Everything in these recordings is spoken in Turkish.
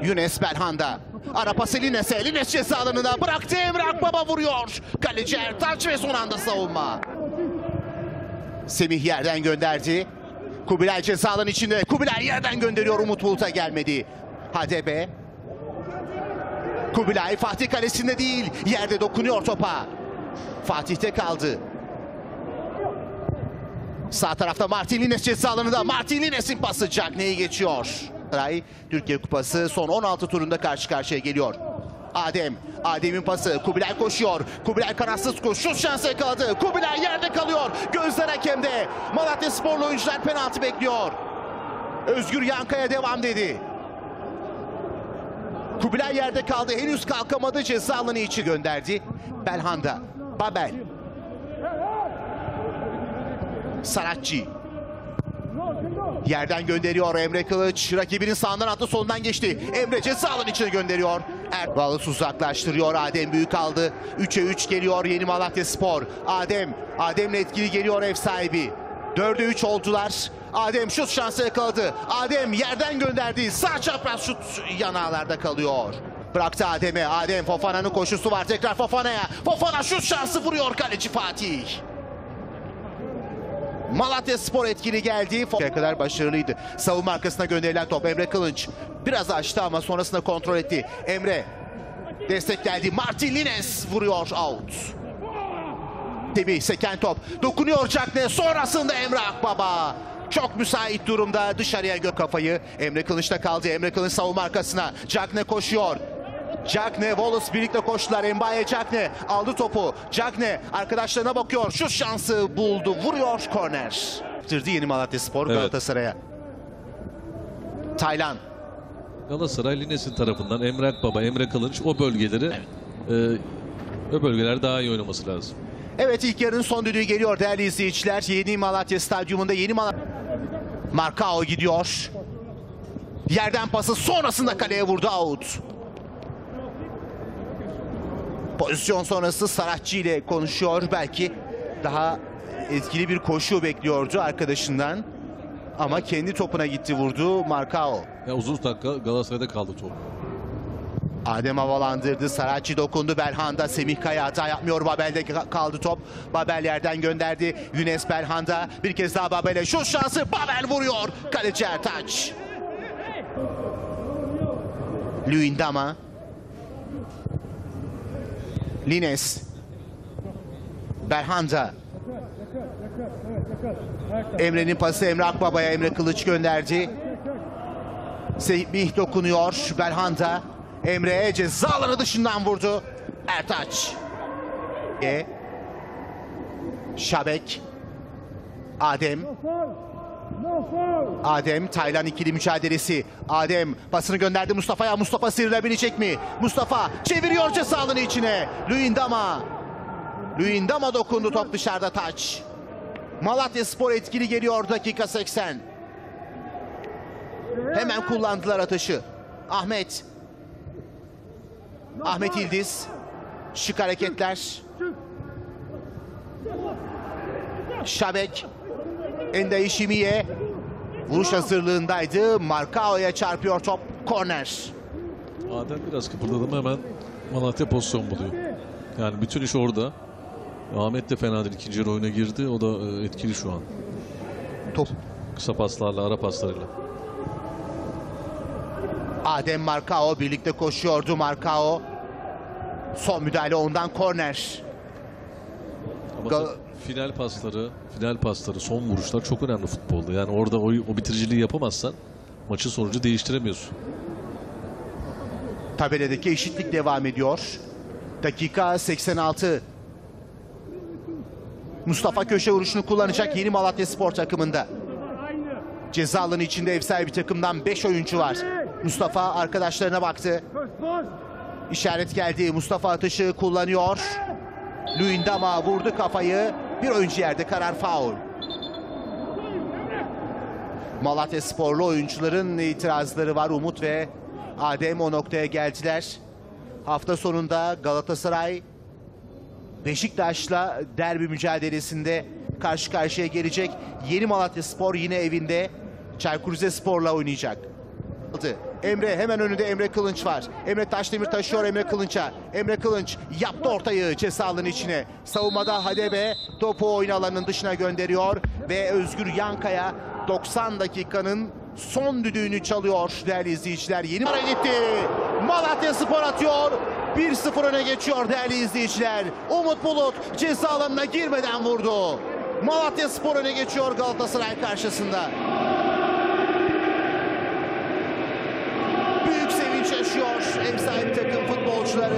Yunus Belhanda. Ara pası Lines'e. Lines ceza alanına bıraktı. Emre Akbaba vuruyor. Kaleci Ertaç ve son anda savunma. Semih yerden gönderdi. Kubilay ceza alanı içinde. Kubilay yerden gönderiyor. Umut Bulut'a gelmedi. HDP. Kubilay Fatih kalesinde değil. Yerde dokunuyor topa. Fatih'te kaldı. Sağ tarafta Martin Lines ceza alanında. Martin Lines'in pası Cagney'i geçiyor. Türkiye Kupası son 16 turunda karşı karşıya geliyor. Adem'in pası. Kubilay koşuyor. Kubilay kanatsız koş. Şut şansı yakaladı. Kubilay yerde kalıyor. Gözler hakemde. Malatyasporlu oyuncular penaltı bekliyor. Özgür Yankaya devam dedi. Kubilay yerde kaldı. Henüz kalkamadı. Ceza alanı içi gönderdi. Belhanda. Babel. Saratçı. Yerden gönderiyor Emre Kılıç. Rakibinin sağından attı, solundan geçti. Emre ceza alanı içine gönderiyor. Erbalıs uzaklaştırıyor. Adem büyük aldı. 3'e 3 geliyor Yeni Malatyaspor. Adem'le etkili geliyor ev sahibi. 4'e 3 oldular. Adem şut şansı yakaladı. Adem yerden gönderdi. Sağ çapraz şut yanağlarda kalıyor. Bıraktı Adem'e. Adem Fofana'nın koşusu var. Tekrar Fofana'ya. Fofana şut şansı vuruyor kaleci Fatih. Malatyaspor etkili geldi. Kadar başarılıydı. Savunma arkasına gönderilen top Emre Kılınç. Biraz açtı ama sonrasında kontrol etti. Emre. Destek geldi. Martin Lines vuruyor out. Tabii seken top. Dokunuyor Cagney. Sonrasında Emre Akbaba. Çok müsait durumda. Dışarıya gök kafayı. Emre Kılıç'ta kaldı. Emre Kılıç savunma arkasına. Cagney koşuyor. Cagney, Wallace birlikte koştular. Mbaye Cagney aldı topu. Cagney arkadaşlarına bakıyor. Şut şansı buldu. Vuruyor korner. Yeni Malatyaspor Galatasaray'a. Taylan. Galatasaray Lines'in tarafından Emre Akbaba, Emre Kılınç o bölgeleri o bölgeler daha iyi oynaması lazım. Evet, ilk yarının son düdüğü geliyor değerli izleyiciler. Yeni Malatya Stadyumunda Marcao gidiyor. Yerden pası sonrasında kaleye vurdu, out. Pozisyon sonrası Saratçı ile konuşuyor. Belki daha etkili bir koşu bekliyordu arkadaşından. Ama kendi topuna gitti, vurdu Marcao. Ya uzun dakika Galatasaray'da kaldı top. Adem havalandırdı. Saratçı dokundu. Belhanda. Semih Kaya hata yapmıyor. Babel'de kaldı top. Babel yerden gönderdi. Yunus Belhanda. Bir kez daha Babel'e şut şansı. Babel vuruyor. Kaleci Ertaç. Luyendama. Lines. Belhanda. Emre'nin pası Emre Akbaba'ya. Emre Kılıç gönderdi. Semih dokunuyor. Belhanda. Emre'ye ceza alanı dışından vurdu. Ertaç. Şabek. Adem. Taylan ikili mücadelesi. Adem pasını gönderdi Mustafa'ya. Mustafa sıyrılabilecek mi? Mustafa çeviriyor ceza alanı içine. Luyendama dokundu, top dışarıda, taç. Malatyaspor etkili geliyor dakika 80. Hemen kullandılar atışı. Ahmet İldiz. Şık hareketler. Şabek. Endai Şimiye. Vuruş hazırlığındaydı. Marcao'ya çarpıyor top. Korner. Adem biraz kıpırdadı mı hemen Malatya pozisyon buluyor. Yani bütün iş orada. Ahmet de fena değil. İkinci yarı oyuna girdi. O da etkili şu an. Top. Kısa paslarla, ara paslarıyla. Adem Marcao birlikte koşuyordu. Marcao. Son müdahale ondan, korner. Ama final pasları, son vuruşlar çok önemli futbolda. Yani orada o bitiriciliği yapamazsan maçın sonucu değiştiremiyorsun. Tabeladaki eşitlik devam ediyor. Dakika 86. Mustafa köşe vuruşunu kullanacak Yeni Malatyaspor takımında. Ceza alanı içinde ev sahibi takımdan 5 oyuncu var. Mustafa arkadaşlarına baktı. İşaret geldi. Mustafa atışı kullanıyor. Luyendama vurdu kafayı. Bir oyuncu yerde, karar faul. Malatyasporlu oyuncuların itirazları var. Umut ve Adem o noktaya geldiler. Hafta sonunda Galatasaray Beşiktaş'la derbi mücadelesinde karşı karşıya gelecek. Yeni Malatyaspor yine evinde Çaykur Rizespor'la oynayacak. Emre hemen önünde Emre Kılınç var. Emre Taşdemir taşıyor Emre Kılınç'a. Emre Kılınç yaptı ortayı ceza alanının içine. Savunmada Hadebe topu oyun alanının dışına gönderiyor. Ve Özgür Yankaya 90 dakikanın son düdüğünü çalıyor değerli izleyiciler. Yeni ara gitti. Malatyaspor atıyor. 1-0 öne geçiyor değerli izleyiciler. Umut Bulut ceza alanına girmeden vurdu. Malatyaspor öne geçiyor Galatasaray karşısında. Büyük sevinç yaşıyor ev sahibi takım futbolcuları.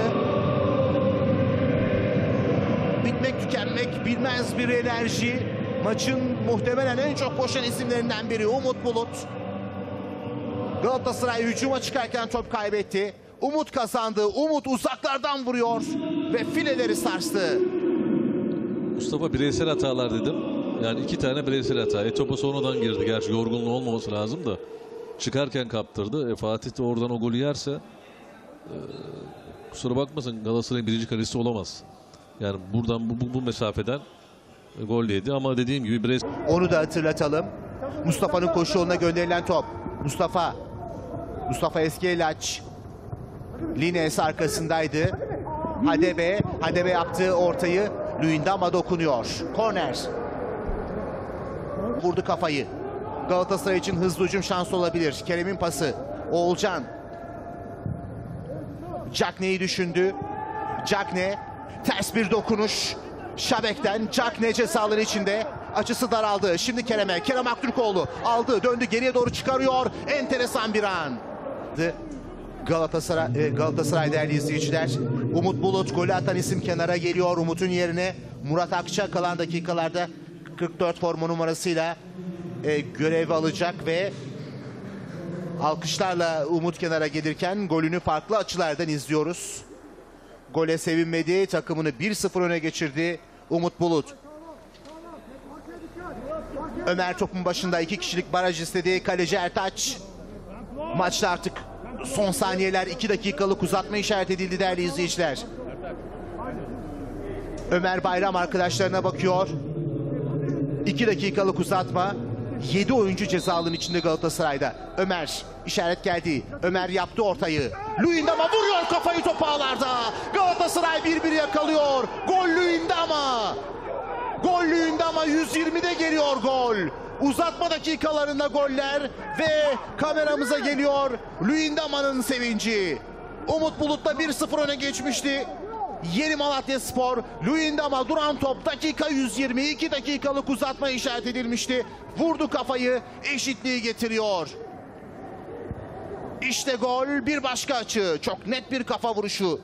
Bitmek tükenmek bilmez bir enerji. Maçın muhtemelen en çok koşan isimlerinden biri Umut Bulut. Galatasaray hücuma çıkarken top kaybetti. Umut kazandı. Umut uzaklardan vuruyor ve fileleri sarstı. Mustafa bireysel hatalar dedim. Yani 2 tane bireysel hata. Topa sonradan girdi. Gerçi yorgunluğu olmaması lazım da. Çıkarken kaptırdı. Fatih de oradan o golü yerse kusura bakmasın Galatasaray'ın birinci kalesi olamaz. Yani buradan bu mesafeden gol yedi ama dediğim gibi bireysel. Onu da hatırlatalım. Mustafa'nın koşu yoluna gönderilen top. Mustafa Eskiyelaç. Lines arkasındaydı. Hadebe yaptığı ortayı Luyendam'a dokunuyor. Korner. Vurdu kafayı. Galatasaray için hızlı hücum şansı olabilir. Kerem'in pası. Oğulcan. Cagney'i düşündü. Cagney. Ters bir dokunuş. Şabek'ten Cagney cezaları içinde. Açısı daraldı. Şimdi Kerem'e. Kerem Aktürkoğlu aldı. Döndü. Geriye doğru çıkarıyor. Enteresan bir an. Galatasaray değerli izleyiciler. Umut Bulut golü atan isim kenara geliyor. Umut'un yerine Murat Akça kalan dakikalarda 44 forma numarasıyla görev alacak ve alkışlarla Umut kenara gelirken golünü farklı açılardan izliyoruz. Gole sevinmedi. Takımını 1-0 öne geçirdi Umut Bulut. Ömer topun başında 2 kişilik baraj istedi. Kaleci Ertaç. Maçta artık son saniyeler 2 dakikalık uzatma işaret edildi değerli izleyiciler. Ömer Bayram arkadaşlarına bakıyor. 2 dakikalık uzatma. 7 oyuncu ceza alanının içinde Galatasaray'da. Ömer işaret geldi. Ömer yaptı ortayı. Luyendam'a vuruyor kafayı top ağlarda. Galatasaray 1-1 yakalıyor. Gol Luyendam'a. Gol Luyendam'a 120'de geliyor gol. Uzatma dakikalarında goller ve kameramıza geliyor Luyendam'ın sevinci. Umut Bulut'ta 1-0 öne geçmişti. Yeni Malatyaspor, Luyendam'a duran top dakika 122 dakikalık uzatma işaret edilmişti. Vurdu kafayı, eşitliği getiriyor. İşte gol, bir başka açı. Çok net bir kafa vuruşu.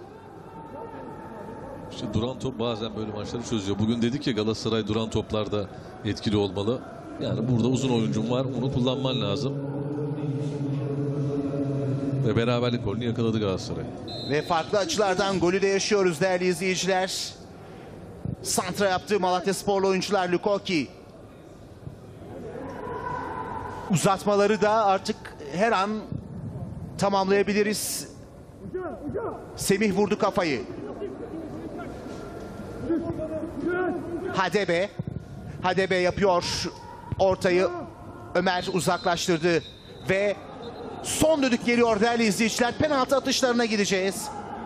İşte duran top bazen böyle maçları çözüyor. Bugün dedik ya Galatasaray duran toplarda etkili olmalı. Yani burada uzun oyuncum var. Onu kullanman lazım. Ve beraberlik golünü yakaladı Galatasaray. Ve farklı açılardan golü de yaşıyoruz değerli izleyiciler. Santra yaptı Malatyasporlu oyuncular Lukoki. Uzatmaları da artık her an tamamlayabiliriz. Semih vurdu kafayı. Hadebe yapıyor ortayı. Ömer uzaklaştırdı ve son düdük geliyor değerli izleyiciler. Penaltı atışlarına gideceğiz.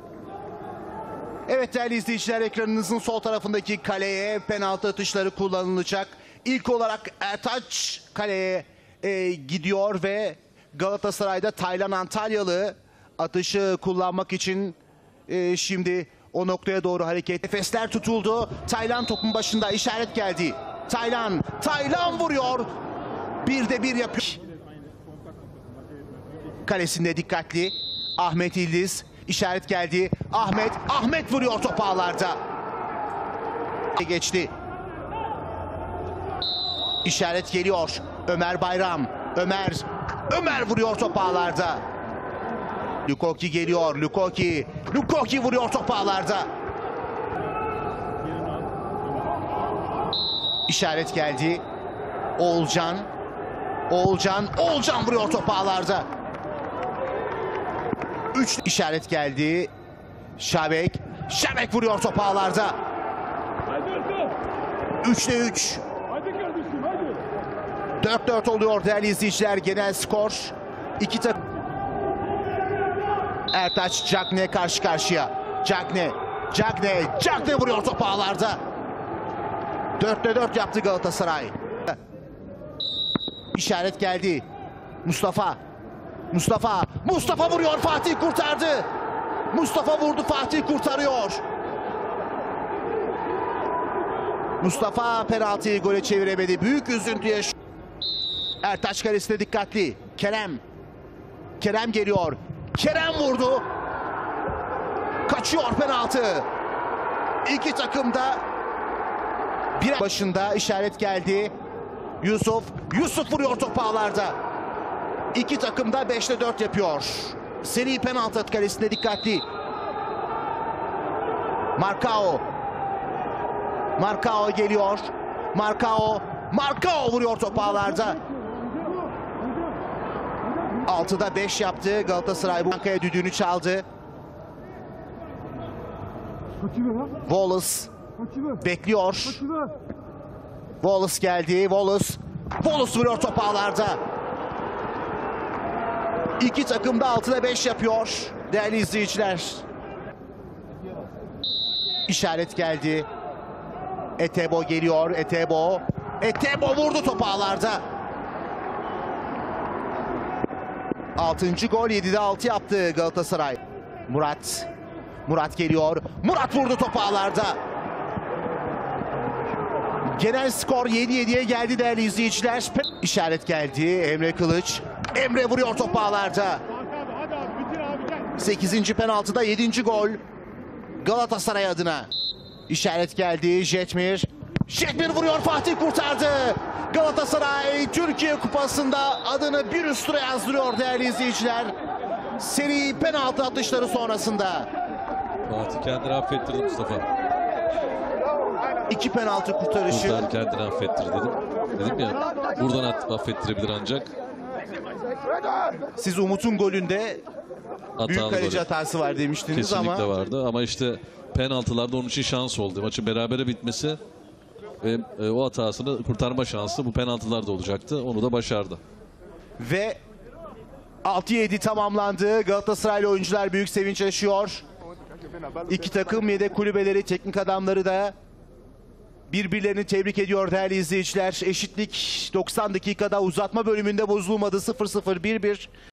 Evet değerli izleyiciler, ekranınızın sol tarafındaki kaleye penaltı atışları kullanılacak. İlk olarak Ertaç kaleye gidiyor ve Galatasaray'da Taylan Antalyalı atışı kullanmak için şimdi o noktaya doğru hareket. Nefesler tutuldu. Taylan topun başında, işaret geldi. Taylan vuruyor. 1'de 1 yapıyor. Kalesinde dikkatli. Ahmet İldiz. İşaret geldi. Ahmet vuruyor top ağlarda. Geçti. İşaret geliyor. Ömer Bayram. Ömer vuruyor top ağlarda. Lukoki geliyor. Lukoki vuruyor top ağlarda. İşaret geldi. Oğulcan vuruyor top ağlarda. 3 işaret geldi. Şabek vuruyor top ağlarda. 3'te 3. 4-4 oluyor değerli izleyiciler. Genel skor 2 takım. Ertaç Cagne karşı karşıya. Cagne vuruyor topu ağlarda. 4'te 4 yaptı Galatasaray. İşaret geldi. Mustafa vuruyor, Fatih kurtardı. Mustafa vurdu, Fatih kurtarıyor. Mustafa penaltıyı gole çeviremedi. Büyük üzüntüye. Ertaç kalesine dikkatli. Kerem geliyor. Kerem vurdu. Kaçıyor penaltı. İki takım da bir başında işaret geldi. Yusuf vuruyor topu ağlarda. İki takım da 5'te 4 yapıyor. Seri penaltı kalesinde dikkatli. Marcao geliyor. Marcao vuruyor topu ağlarda. 6'da 5 yaptı Galatasaray. Bankaya düdüğünü çaldı. Wallace bekliyor. Wallace geldi. Wallace vuruyor topu ağlarda. İki takım da 6'da 5 yapıyor değerli izleyiciler. İşaret geldi. Etebo geliyor. Etebo vurdu topu ağlarda. 6. gol, 7'de 6 yaptı Galatasaray. Murat geliyor. Murat vurdu topu ağlarda. Genel skor 7-7'ye geldi değerli izleyiciler. İşaret geldi. Emre Kılıç. Emre vuruyor topu ağlarda. 8. penaltıda 7. gol Galatasaray adına. İşaret geldi. Jetmir vuruyor, Fatih kurtardı. Galatasaray Türkiye Kupası'nda adını bir üst tura yazdırıyor değerli izleyiciler. Seri penaltı atışları sonrasında. Fatih kendini affettirdi Mustafa. 2 penaltı kurtarışı. Buradan kendini affettir dedim. Dedim ya, buradan affettirebilir ancak. Siz Umut'un golünde büyük kaleci hatası var demiştiniz. Kesinlikle ama vardı ama işte penaltılarda onun için şans oldu. Maçın berabere bitmesi ve o hatasını kurtarma şansı bu penaltılarda olacaktı. Onu da başardı. Ve 6-7 tamamlandı. Galatasaraylı oyuncular büyük sevinç yaşıyor. İki takım yedek kulübeleri, teknik adamları da birbirlerini tebrik ediyor değerli izleyiciler. Eşitlik 90 dakikada uzatma bölümünde bozulmadı. 0-0, 1-1.